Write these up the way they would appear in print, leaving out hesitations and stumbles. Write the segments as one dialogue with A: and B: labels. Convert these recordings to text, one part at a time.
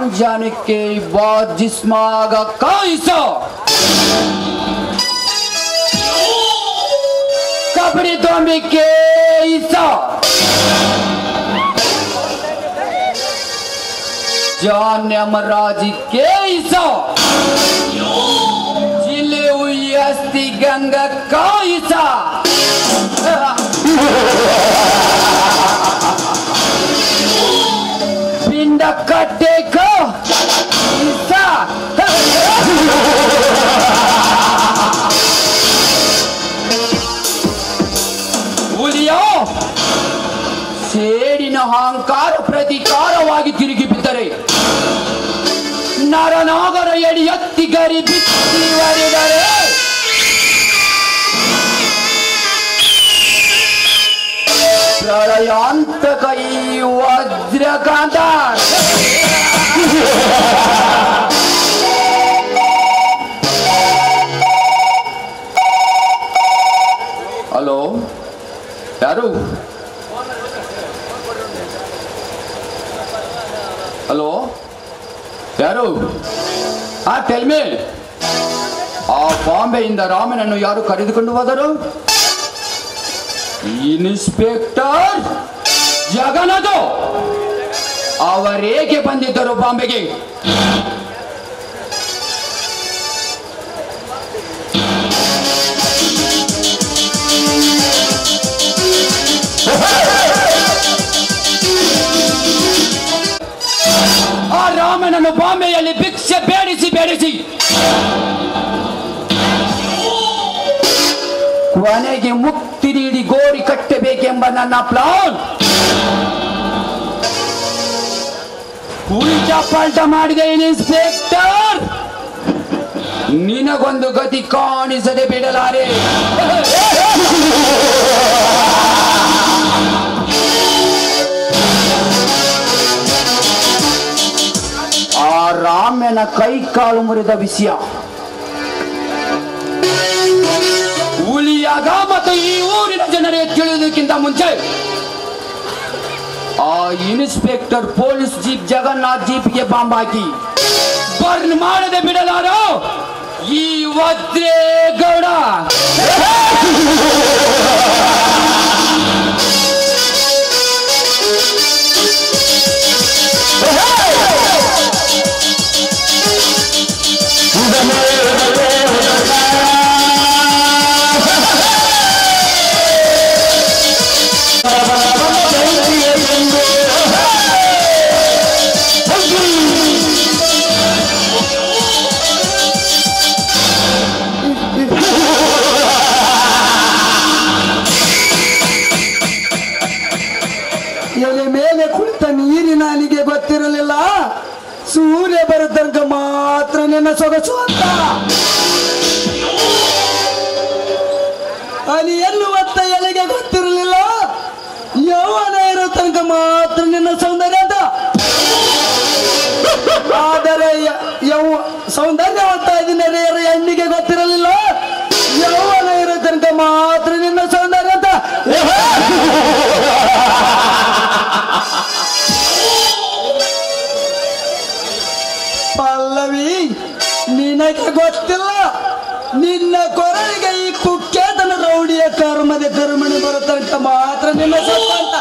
A: जाने के बाद जिस्मागा कैसा कपड़े तो में के ईसा जान अमराज के ईसा जिले हुई अस्थि गंगा का ईसा पिंड कट्टे को ईसा ಸೇಡಿನ ಅಹಂಕಾರ ಪ್ರತಿಕಾರವಾಗಿ ತಿರುಗಿ ಬಿದ್ದರೆ ನರನಾಗರ ಎಡಿ ಎತ್ತಿ ಗರಿ ಬಿತ್ತಿ ವರಿದರೆ ಪ್ರಳಯಾಂತಕ ಈ ವಜ್ರಕಾಂತ ಹಲೋ ಯಾರು ಹಲೋ ಯಾರು ಟೆಲ್ ಮೀ ಆ ಬಾಂಬೆಯಿಂದ ರಾಮನನ್ನು ಯಾರು ಕರೆದುಕೊಂಡು ಹೋದರು ಇನ್ಸ್ಪೆಕ್ಟರ್ ಜಗನ್ನದು ಅವರೇಕೆ ಬಂದಿದ್ದರು ಬಾಂಬೆಗೆ ಆ ರಾಮನನ್ನು ಬಾಂಬೆಯಲ್ಲಿ ಭಿಕ್ಷೆ ಬೇಡಿಸಿ ಕೊನೆಗೆ ಮುಕ್ತಿ ನೀಡಿ ಗೋರಿ ಕಟ್ಟಬೇಕೆಂಬ ನನ್ನ ಪ್ಲಾನ್ ಉಲ್ಟಾ ಪಲ್ಟಾ ಮಾಡಿದೆ ಇನ್ಸ್ಪೆಕ್ಟರ್ ನಿನಗೊಂದು ಗತಿ ಕಾಣಿಸದೆ ಬಿಡಲಾರೆ ಆ ರಾಮನ ಕೈ ಕಾಲು ಮುರಿದ ವಿಷಯ ಹುಲಿಯಾಗ ಮತ್ತು ಈ ಊರಿನ ಜನರೇ ತಿಳಿಯುವುದಕ್ಕಿಂತ ಮುಂಚೆ ಆ ಇನ್ಸ್ಪೆಕ್ಟರ್ ಪೊಲೀಸ್ ಜೀಪ್ ಜಗನ್ನಾಥ್ ಜೀಪ್ಗೆ ಬಾಂಬ್ ಹಾಕಿ ಬರ್ನ್ ಮಾಡದೆ ಬಿಡಲಾರೋ ಈ ವಜ್ರೇಗೌಡ
B: ಮೇಲೆ ಕುಳಿತ ನೀರಿನಾನಿಗೆ ಗೊತ್ತಿರಲಿಲ್ಲ ಸೂರ್ಯ ಬರೋ ತನಕ ಮಾತ್ರ ನಿನ್ನ ಸೊಗಸು ಅಂತ ಅಲ್ಲಿ ಎನ್ನುವತ್ತ ಎಲೆಗೆ ಗೊತ್ತಿರಲಿಲ್ಲ ಯೌವನ ಇರೋ ತನಕ ಮಾತ್ರ ನಿನ್ನ ಸೌಂದರ್ಯ ಅಂತ ಆದರೆ ಸೌಂದರ್ಯವಂತ ದಿನರೆಯರ ಹೆಣ್ಣಿಗೆ ಗೊತ್ತಿರಲಿಲ್ಲ ಯೌವನ ಇರೋ ತನಕ ಮಾತ್ರ ನಿನ್ನ ಸೌಂದರ್ಯ ಅಂತ ಪಲ್ಲವಿ ನಿನಗೆ ಗೊತ್ತಿಲ್ಲ ನಿನ್ನ ಕೊರಳಿಗೆ ಈ ಕುಖ್ಯಾತನ ರೌಡಿಯ ಕರ್ಮದ ಕರ್ಮಣಿ ಬರೋ ತನಕ ಮಾತ್ರ ನಿನ್ನ ಸತ್ತ ಅಂತ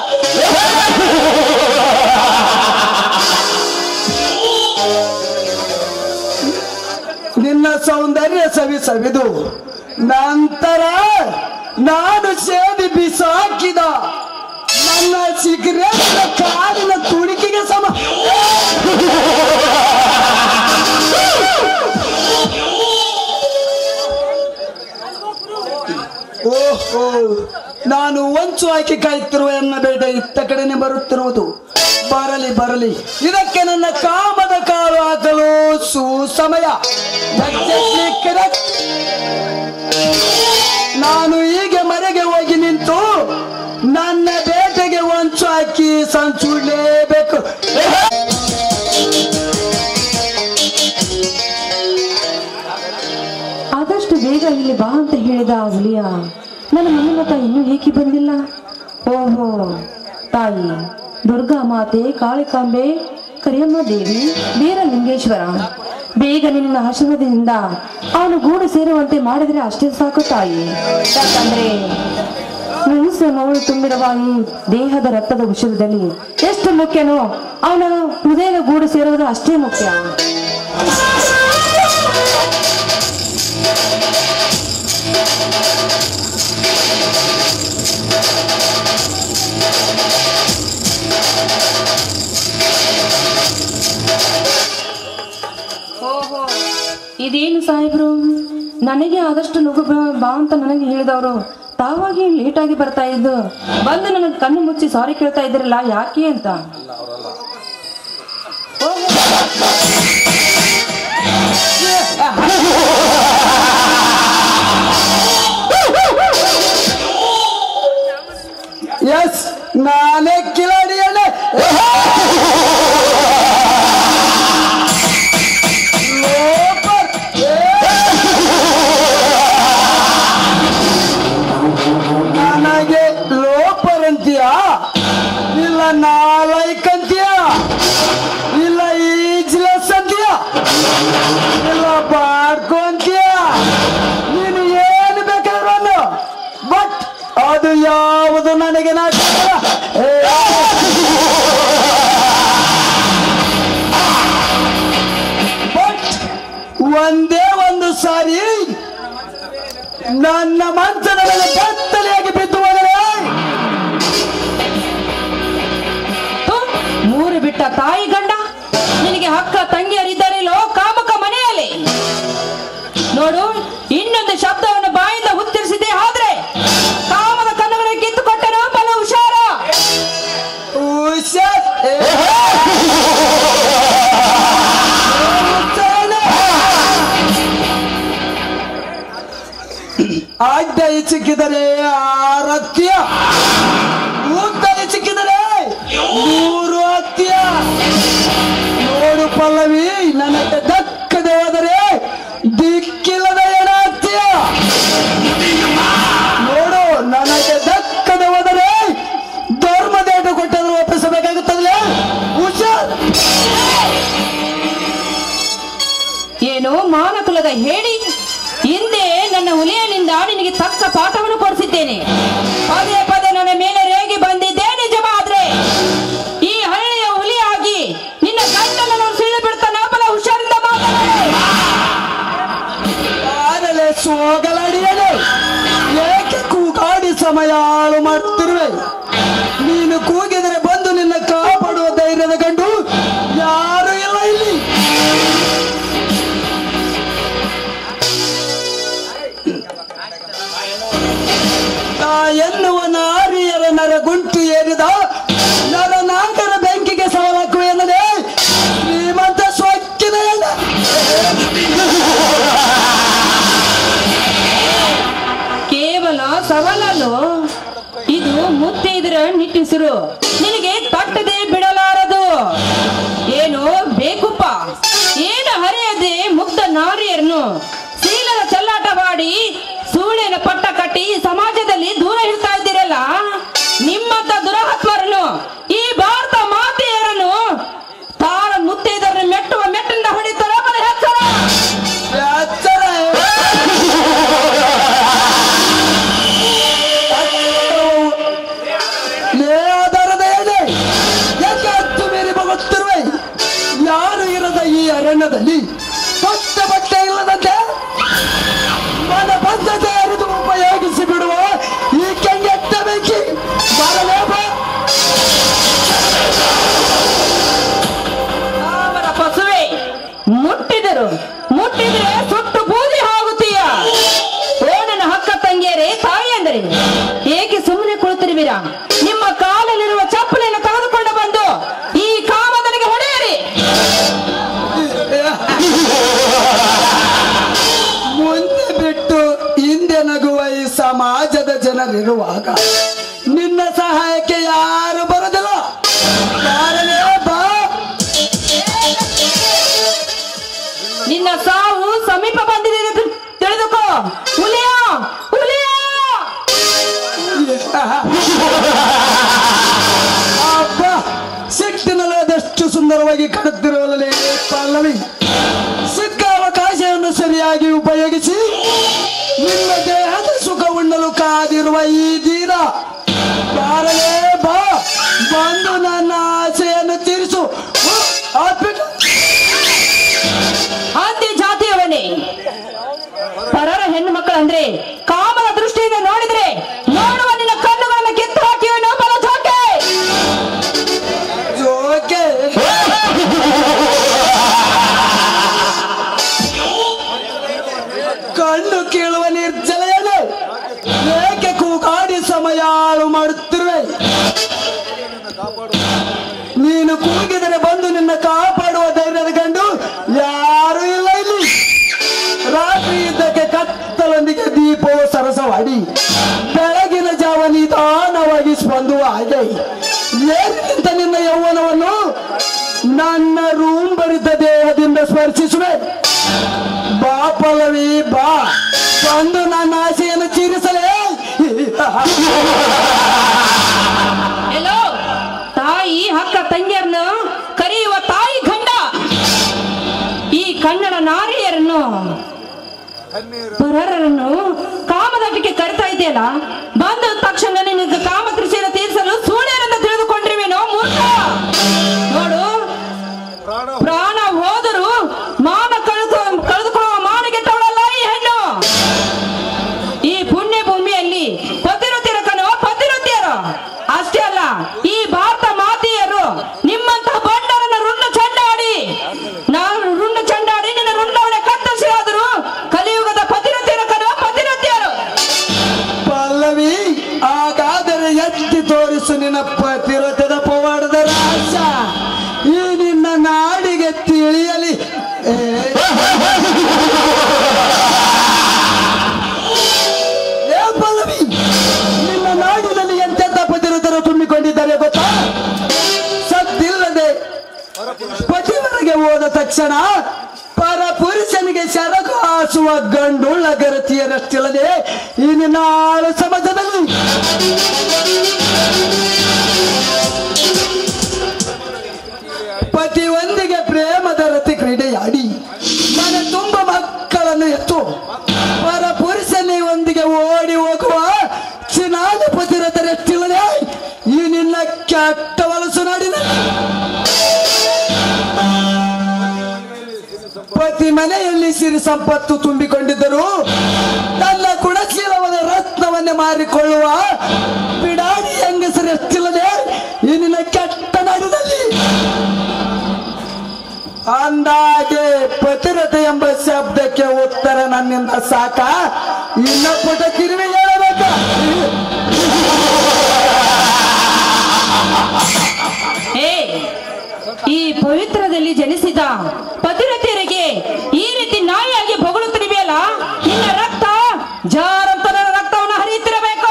B: ನಿನ್ನ ಸೌಂದರ್ಯ ಸವಿದು ನಂತರ ನಾನು ಸೇದಿ ಬಿಸಾಕಿದ ನನ್ನ ಸಿಗರೇಟ್ ಕಾಲಿನ ತುಡಿಕೆಗೆ ಸಮ ಓಹೋ ನಾನು ಒಂಚು ಹಾಕಿ ಕಾಯುತ್ತಿರುವ ಎನ್ನ ಬೇಡ ಇತ್ತ ಕಡೆನೆ ಬರುತ್ತಿರುವುದು ಬರಲಿ ಇದಕ್ಕೆ ನನ್ನ ಕಾಮದ ಕಾಲು ಹಾಕಲು ಸುಸಮಯ ನಾನು ಹೀಗೆ ಮರೆಗೆ ಹೋಗಿ ನಿಂತು ನನ್ನ ಬೇಟೆಗೆ ಒಂಚು ಹಾಕಿ ಸಂಚುಡ್ಲೇಬೇಕು
C: ಆದಷ್ಟು ಬೇಗ ಇಲ್ಲಿ ಬಾ ಅಂತ ಹೇಳಿದ ಆ ಹುಲಿಯ ನನ್ನ ಮನೆಮತ ಇನ್ನೂ ಏಕೆ ಬಂದಿಲ್ಲ ಓಹೋ ತಾಯಿ ದುರ್ಗಾ ಮಾತೆ ಕಾಳಿಕಾಂಬೆ ಕರಿಯಮ್ಮ ದೇವಿ ವೀರಲಿಂಗೇಶ್ವರ, ಬೇಗ ನಿನ್ನ ಆಶೀರ್ವಾದದಿಂದ ಅವನು ಗೂಡು ಸೇರುವಂತೆ ಮಾಡಿದ್ರೆ ಅಷ್ಟೇ ಸಾಕು ತಾಯಿ. ಯಾಕಂದ್ರೆ ಮೌಳು ತುಂಬಿರುವ ಈ ದೇಹದ ರಕ್ತದ ವಿಷಯದಲ್ಲಿ ಎಷ್ಟು ಮುಖ್ಯನೋ ಅವನ ಹೃದಯದ ಗೂಡು ಸೇರುವುದು ಅಷ್ಟೇ ಮುಖ್ಯ. ಇದೇನು ಸಾಹೇಬ್ರು, ನನಗೆ ಆದಷ್ಟು ನುಗ್ಗು ಬಾ ಅಂತ ನನಗೆ ಹೇಳಿದವರು ತಾವಾಗಿ ಲೇಟಾಗಿ ಬರ್ತಾ ಇದ್ದು ಬಂದು ನನಗೆ ಕಣ್ಣು ಮುಚ್ಚಿ ಸಾರಿ ಕೇಳ್ತಾ ಇದ್ರಲ್ಲ, ಯಾಕೆ ಅಂತ.
B: ಎಸ್, ನಾನೇ ಕಿಲಾಡಿಯಲ್ಲೇ. ನನಗೆ ಲೋಪರ್ ಅಂತೀಯ, ಇಲ್ಲ ನಾಲೈಕ್ ಅಂತೀಯ, ಇಲ್ಲ ಈಜ್ಲೆಸ್ ಅಂತೀಯ, ಇಲ್ಲ ಬಾಡ್ಕೋ ಅಂತೀಯ, ನೀನು ಏನು ಬೇಕಾದ್ರೂ, ಬಟ್ ಅದು ಯಾವುದು ನನಗೆ ಬಟ್ ಒಂದೇ ಒಂದು ಸಾರಿ ನನ್ನ ಮಂಚದ ಮೇಲೆ ಕತ್ತಲೆಯಾಗಿ ಬಿದ್ದು ಹೋದರೆ,
C: ಮೂರು ಬಿಟ್ಟ ತಾಯಿ ಗಂಡ ನಿನಗೆ ಅಕ್ಕ ತಂಗಿಯರಿದ್ದಾರಿಲ್ಲೋ ಕಾಮಕ ಮನೆಯಲ್ಲಿ. ನೋಡು, ಇನ್ನೊಂದು ಶಬ್ದವನ್ನು ಬಾಯಿಂದ ಉತ್ತರಿಸಿದೆ ಆದ್ರೆ ಕಾಮದ ಕಣ್ಣುಗಳಿಗೆ ಕಿತ್ತುಕೊಟ್ಟನು. ಬಲ ಹುಷಾರ.
B: ಅಡ್ಡ ಸಿಕ್ಕಿದರೆ ಆರತ್ಯ, ಉದ್ದ ಸಿಕ್ಕಿದರೆ 100 ಹತ್ಯ. ನೋಡು ಪಲ್ಲವಿ, ನನಗೆ ದಕ್ಕದೆ ಹೋದರೆ ದಿಕ್ಕಿಲ್ಲದ ಎಣತ್ಯ. ನೋಡು, ನನಗೆ ದಕ್ಕದೆ ಹೋದರೆ ಧರ್ಮದೇಟು ಕೊಟ್ಟದ್ರು ಒಪ್ಪಿಸಬೇಕಾಗುತ್ತದೆ. ಹುಷಾರ್.
C: ಏನು ಮಾನಕುಲದ ಹೇಳಿ, ಹಿಂದೆ ನನ್ನ ಹುಲಿಯನಿಂದ ನಿನಗೆ ತಕ್ಕ ಪಾಠವನ್ನು ಕೊಡಿಸಿದ್ದೇನೆ. ಪದೇ ಪದೇ ನನ್ನ ಮೇಲೆ ರೇಗಿ ಬಂದಿದ್ದೆ ನಿಜವಾದ್ರೆ ಈ ಹಳ್ಳಿಯ ಹುಲಿಯಾಗಿ ನಿನ್ನ ಗಂಟಲನ್ನು ಸಿಡಿದು ಬಿಡ್ತಾನೆ. ಬಲ ಹುಷಾರಿಂದ
B: ಮಾತಾಡಲೇ ಸೋಗಲಡಿಯಲೇ, ಏಕೆ ಕೂಗಾಡಿ ಸಮಯ ಹಾಳು ಮಾಡ್ತಿರುವೆ? ನೀನು ಕೂಗಿದರೆ ಬಂದು ನಿನ್ನ ಕಾಪಾಡುವ ಧೈರ್ಯದ ಗಂಡು ಯಾರು ಇಲ್ಲ ಇಲ್ಲಿ. ಎನ್ನುವ ನಾರಿಯರ ನರ ಗುಂಟು ಏರಿದ ನರನಾಗರ ಬೆಂಕಿಗೆ ಸವಾಲಾಕುವೆ ಎನ್ನದೆ ಶ್ರೀಮಂತ ಸ್ವಚ್ಛದ
C: ಕೇವಲ ಸವಾಲನ್ನು, ಇದು ಮುತ್ತಿದ್ರ ನಿಟ್ಟಿಸಿರು ನಿನಗೆ ತಟ್ಟದೆ ಬಿಡಲಾರದು. ಏನು ಬೇಕುಪ್ಪ, ಏನು ಹರಿಯದೆ ಮುಗ್ಧ ನಾರಿಯರನ್ನು ಶೀಲದ ಚೆಲ್ಲಾಟವಾಡಿ ಸೂಳಿನ ಪಟ್ಟ ಕಟ್ಟಿ ಸಮಾಜದಲ್ಲಿ ದೂರ ಇಡ್ತಾ ಇದ್ದೀರಲ್ಲ. ನಿಮ್ಮಂತ ದುರಾತ್ಮರನ್ನು, ಈ ಭಾರತ ಮಾತೆಯರನ್ನು ತಾರ ಮುತ್ತೈದರನ್ನು ಮೆಟ್ಟುವ ಮೆಟ್ಟಿಂದ ಹೊಡಿತಾರ.
B: ಯಾರು ಇರದ ಈ ಅರಣ್ಯದಲ್ಲಿ ಬಟ್ಟೆ ಇಲ್ಲದಂತೆ ಮನ ಬದ್ಧತೆ ಅರಿದು ಉಪಯೋಗಿಸಿ ಬಿಡುವ ಈ ಕೆಂಗೆಟ್ಟ ಬೆಂಕಿ
C: ಅವರ ಪಸುವೆ ಮುಟ್ಟಿದ್ರೆ ಸುಟ್ಟು ಬೂದಿ ಆಗುತ್ತೀಯ. ಓ ನನ್ನ ಹಕ್ಕ ತಂಗಿಯರೇ, ತಾಯಿ ಅಂದರೆ ಏಕೆ ಸುಮ್ಮನೆ ಕುಳಿತಿರುವಿರಾ? ನಿಮ್ಮ ಕಾಲಲ್ಲಿರುವ ಚಪ್ಪಲಿಯನ್ನು ತೆಗೆದುಕೊಂಡು ಬಂದು ಈ ಕಾಮದನಿಗೆ ಹೊಡೆಯಿರಿ.
B: ಮುಂದೆ ಬಿಟ್ಟು ಹಿಂದೆ ನಗುವ ಈ ಸಮಾಜದ ಜನರಿರುವಾಗ ನಿನ್ನ ಸಹಾಯಕ್ಕೆ ಯಾರು ಬರೋದಿಲ್ಲ. ಬಾ,
C: ನಿನ್ನ ಸಾವು ಸಮೀಪ ಬಂದಿದೆ ತಿಳಿದುಕೋ. ಹುಲಿಯ ಹುಲಿಯ.
B: ಅಬ್ಬ, ಸಿಟ್ಟಿನಲ್ಲಿ ಅದೆಷ್ಟು ಸುಂದರ ಸುಂದರವಾಗಿ ಕಾಣುತ್ತಿರುವಲ್ಲೇ ಪಲ್ಲವಿ, ಸಿಕ್ಕ ಅವಕಾಶವನ್ನು ಸರಿಯಾಗಿ ಉಪಯೋಗಿಸಿ ನಿಮ್ಮ ದೇಹದ ಸುಖ ಉಣ್ಣಲು ಕಾದಿರುವ ಈ ಧೀರ ಬಾರಲೇ ಬಾ, ಬಂದು ನನ್ನ ಆಸೆಯನ್ನು ತೀರಿಸು.
C: ಆದ್ಯ ಜಾತಿಯವನೇ, ಪರರ ಹೆಣ್ಣು ಮಕ್ಕಳಂದ್ರೆ ಕಾಮನ ದೃಷ್ಟಿಯಿಂದ ನೋಡಿದ್ರೆ ನೋಡುವ ನಿನ್ನ ಕಣ್ಣುಗಳನ್ನು ಕಿತ್ತು ಹಾಕಿವೇನೋ ಬಲ ಜೋಕೆ.
B: ಜೋಕೆ ಕಣ್ಣು ಕೇಳುವ ನಿರ್ಜಲೆಯೇ, ಏಕೆ ಕೂಗಾಡಿ ಸಮಯ ಹಾಳು ಮಾಡುತ್ತಿರುವೆ? ನೀನು ಕೂಗಿದರೆ ಬಂದು ನಿನ್ನ ಕಾಪಾಡುವ ಧೈರ್ಯದ ಗಂಡು ಯಾರು ಇಲ್ಲ ಇಲ್ಲಿ. ರಾತ್ರಿ ಇದ್ದಕ್ಕೆ ಕತ್ತಲೊಂದಿಗೆ ದೀಪವು ಸರಸವಾಡಿ ಬೆಳಗಿನ ಜಾವ ನಿಧಾನವಾಗಿ ಸ್ಪಂದುವ ಹಾಗೆ ಏನಿಂತ ನಿನ್ನ ಯೌವನವನ್ನು ನನ್ನ ರೂಮ್ ಬರಿದ ದೇಹದಿಂದ ಸ್ಪರ್ಶಿಸುವೆ. ಬಾ ಪಲ್ಲವಿ ಬಾ, ಬಂದು ನನ್ನ ಆಸೆಯನ್ನು ತೀರಿಸಲೇ.
C: ಎಲ್ಲೋ ತಾಯಿ ಹಕ್ಕ ತಂಗಿಯರನ್ನು ಕರೆಯುವ ತಾಯಿ ಗಂಡ, ಈ ಕನ್ನಡ ನಾರಿಯರನ್ನು ಪರರನ್ನು ಕಾಮದಟಕ್ಕೆ ಕರಿತಾ ಇದೆಯಲ್ಲ, ಬಂದ ತಕ್ಷಣ ನಿನಗೆ ಕಾಮ ತೃಷಿಯನ್ನು ತೀರಿಸಲು ಸೂಳ್ಯರೆಂದ ತಿಳಿದುಕೊಂಡಿರುವೇನೋ ಮೂರ್ಖ. ನೋಡು, ಪ್ರಾಣ ಹೋದರೂ ಮಾನ ಕಳೆದುಕೊಳ್ಳುವ ಮಾನಗೆಟ್ಟವಳಲ್ಲ ಈ ಹೆಣ್ಣು. ಈ ಪುಣ್ಯ ಭೂಮಿಯಲ್ಲಿ ಪತಿರುತ್ತಿರ ಕಣೋ ಪತಿರುತ್ತಿಯರು. ಅಷ್ಟೇ ಅಲ್ಲ, ಈ ಭಾರತ ಮಾತೆಯರು ನಿಮ್ಮಂತಹ ಬಂಡರನ್ನ ರುಂಡ ಚಂಡಾಡಿ ನಿನ್ನ ರುಂಡವನ್ನೇ ಕತ್ತರಿಸಿರಾದರು ಕಲಿಯುಗದ ಪತಿರುತ್ತಿರ ಕಣೋ ಪತಿರುತ್ತಿಯರು.
B: ಪಲ್ಲವಿ, ಹಾಗಾದರೆ ಎತ್ತಿ ತೋರಿಸು ನಿನ್ನ ಪತಿರಥದ ಪವಾಡದ ರಹಸ್ಯ. ಈ ನಿನ್ನ ನಾಡಿಗೆ ತಿಳಿಯಲಿ. ಪಲ್ಲವಿ, ನಿನ್ನ ನಾಡಿನಲ್ಲಿ ಎಂತೆಂತ ಪತಿರಥರು ತುಂಬಿಕೊಂಡಿದ್ದಾರೆ ಗೊತ್ತಾ? ಸದ್ದಿಲ್ಲದೆ ಪತಿವರೆಗೆ ಹೋದ ತಕ್ಷಣ ಪರ ಪುರುಷನಿಗೆ ಸೆರಗು ಹಾಸುವ ಗಂಡುಳ್ಳ ಗರತಿಯರಷ್ಟಿಲ್ಲದೆ ಈ ನಿನ್ನ ಆಳು ಸಮಾಜದಲ್ಲಿ ಪತಿಯೊಂದಿಗೆ ಪ್ರೇಮದ ರತಿ ಕ್ರೀಡೆಯಾಡಿ ಮನೆ ತುಂಬ ಮಕ್ಕಳನ್ನು ಎತ್ತು ಪರ ಪುರುಷನಿಯೊಂದಿಗೆ ಓಡಿ ಹೋಗುವ ಚಿನಾದ ಪತಿರಥರೆಷ್ಟಿಲ್ಲದೆ ಈ ನಿನ್ನ ಕೆಟ್ಟ ವಲಸು ನಾಡಿನಲ್ಲಿ ಪತಿ ಮನೆಯಲ್ಲಿ ಸಿರಿ ಸಂಪತ್ತು ತುಂಬಿಕೊಂಡಿದ್ದರು ತನ್ನ ಗುಣಶೀಲವಾದ ರತ್ನವನ್ನೇ ಮಾರಿಕೊಳ್ಳುವ ಬಿಡಾಡಿ ಹೆಂಗಸರೆಷ್ಟಿಲ್ಲದೆ ಈ ನಿನ್ನ ಕೆಟ್ಟ ನಾಡಿನಲ್ಲಿ. ಅಂದಾಗೆ ಪತಿರಥ ಎಂಬ ಶಬ್ದಕ್ಕೆ ಉತ್ತರ ನನ್ನಿಂದ ಸಾಕ, ಇನ್ನ ಪುಟ ತಿರುವಿ ಹೇಳಬೇಕ.
C: ಈ ಪವಿತ್ರದಲ್ಲಿ ಜನಿಸಿದ ಪತಿರಥಿಯರಿಗೆ ಈ ರೀತಿ ನಾಯಿಯಾಗಿ ಬೊಗಳುತ್ತಿರಬೇಕಲ್ಲ, ನಿನ್ನ ರಕ್ತ ಜಾರಂತರ ರಕ್ತವನ್ನು ಹರಿಯುತ್ತಿರಬೇಕು.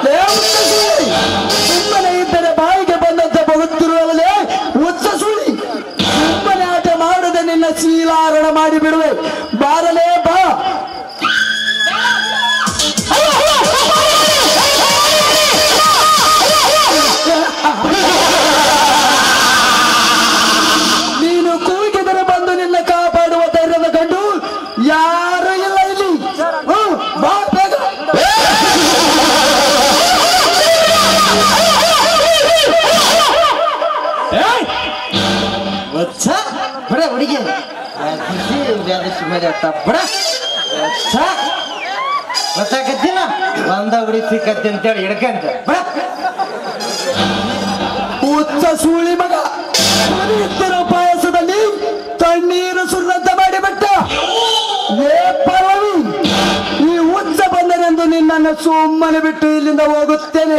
B: ಸುಮ್ಮನೆ ಇದ್ದರೆ ಬಾಯಿಗೆ ಬಂದಂತೆ ಬರುತ್ತಿರುವಲ್ಲೇ ಉಚ್ಚ ಸುಳಿ. ಸುಮ್ಮನೆ ಆಟ ಮಾಡದೆ ನಿನ್ನ ಶೀಲಾರಣ ಮಾಡಿ ಬಿಡುವೆ. ಬಾರಲೇ ಬಾ. ನೀನು ಕೂಗಿದರೆ ಬಂದು ನಿನ್ನ ಕಾಪಾಡುವ ಧೈರ್ಯದ ಗಂಡು ಯಾರು ಇಲ್ಲ ಇಲ್ಲಿ. ಬಾ ಬೇಗ.
D: ಬಡ ಹುಡುಗಿ ಗೊತ್ತಾಗತ್ತಿಲ್ಲ, ಒಂದ ಹುಡಿ ಸಿಕ್ಕತ್ತಿ ಅಂತೇಳಿ ಹಿಡ್ಕಂತ ಬಡ
B: ಉಚ್ಚ ಸೂಳಿ ಮಗ. ಪವಿತ್ರ ಪಾಯಸದಲ್ಲಿ ತಣ್ಣೀರು ಸುರಿದಂತೆ ಮಾಡಿಬಿಟ್ಟ. ಏ ಪಲ್ಲವಿ, ಈ ಉಚ್ಚ ಬಂದನೆಂದು ನಿನ್ನನ್ನು ಸುಮ್ಮನೆ ಬಿಟ್ಟು ಇಲ್ಲಿಂದ ಹೋಗುತ್ತೇನೆ.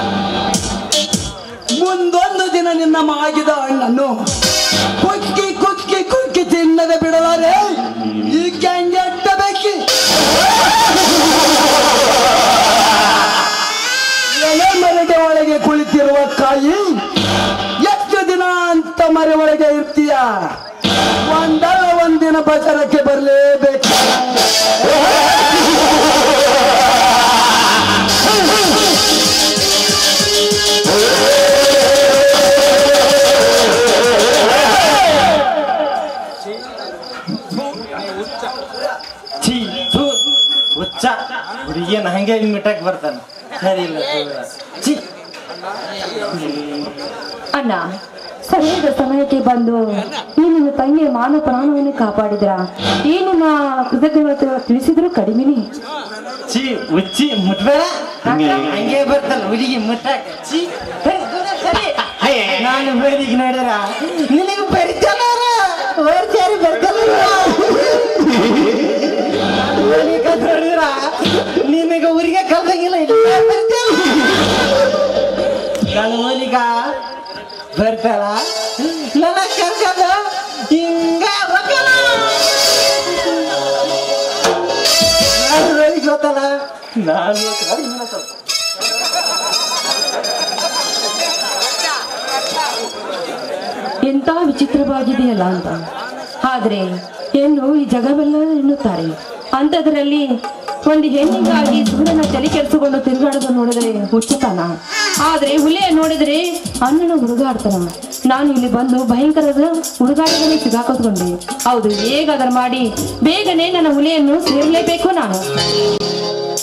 B: ಮುಂದೊಂದು ದಿನ ನಿನ್ನ ಮಾಗಿದ ಹಣ್ಣನ್ನು ಕುಕ್ಕಿ ಕುಕ್ಕಿ ಕುಕ್ಕಿ ತಿನ್ನದೆ ಬಿಡಲಾರೆ. ಈ ಕೆಂಗೆಟ್ಟಬೇಕಿ ಎಲೆ ಮರೆಗೆ ಒಳಗೆ ಕುಳಿತಿರುವ ಕಾಯಿ ಎಷ್ಟು ದಿನ ಅಂತ ಮರೆ ಒಳಗೆ ಇರ್ತೀಯ? ಒಂದಲ್ಲ ಒಂದಿನ ಬಜಾರಕ್ಕೆ ಬರಲೇಬೇಕು.
D: ಏನ್ ಹಂಗೆ ಮಿಟ್ಟಕ್ ಬರ್ತಾನ ಸರಿ ಇಲ್ಲ ಛೀ.
C: ಅಣ್ಣ ಸರಿಯಾದ ಸಮಯಕ್ಕೆ ಬಂದು ಈ ನಿನ್ನ ತಂಗಿಯ ಮಾನ ಪ್ರಾಣವನ್ನು ಕಾಪಾಡಿದ್ರ ಈ ನಿನ್ನ ಕೃತಜ್ಞತೆ ತಿಳಿಸಿದ್ರು ಕಡಿಮೆನೆ.
D: ಛೀ ಉಚ್ಚಿ ಮುಟ್ಬೇಡ ಹಂಗೆ ಬರ್ತಾನ ಹುಡುಗಿ ಮುಟ್ಟಕ್ ಛೀ ಸರಿ ನಾನು ಬೇಡಿಗೆ ನೋಡ್ಯಾರ ನಿನಗೆ ಬರಿತಾನ ಓದ್ತಾರಿ ಬರ್ತಾನ ನೋಡಿದ್ರ ನಿನಗೆ ಊರಿಗೆ ಕಲ್ದಂಗಿಲ್ಲ ನನ್ನ ಊರಿಗ ಬರ್ತಾಳ ನನ್ನ ಕರ್ಕಂದು ಹಿಂಗ ನಾನು ಗೊತ್ತಲ್ಲ ನಾನು
C: ಎಂತ ವಿಚಿತ್ರವಾಗಿದೆಯಲ್ಲ ಅಂತ. ಆದ್ರೆ ಹೆಣ್ಣು ಈ ಜಗವೆಲ್ಲ ಎನ್ನುತ್ತಾರೆ, ಅಂಥದ್ರಲ್ಲಿ ಒಂದು ಹೆಣ್ಣಿಗಾಗಿ ಸುಮ್ಮನ ತಲೆ ಕೆರೆಸಿಕೊಂಡು ತಿರುಗಾಡೋದು ನೋಡಿದ್ರೆ ಹುಚ್ಚುತ್ತಾನ, ಆದ್ರೆ ಹುಲಿಯ ನೋಡಿದ್ರೆ ಅಣ್ಣನ ಹುಡುಗಾಡ್ತಾನ. ನಾನು ಇಲ್ಲಿ ಬಂದು ಭಯಂಕರದ ಹುಡುಗಾಟದಲ್ಲಿ ಸಿಗಾಕೋತ್ಕೊಂಡೆ. ಹೌದು, ಹೇಗಾದ್ರೂ ಮಾಡಿ ಬೇಗನೆ ನನ್ನ ಹುಲಿಯನ್ನು ಸೇರ್ಲೇಬೇಕು ನಾನು.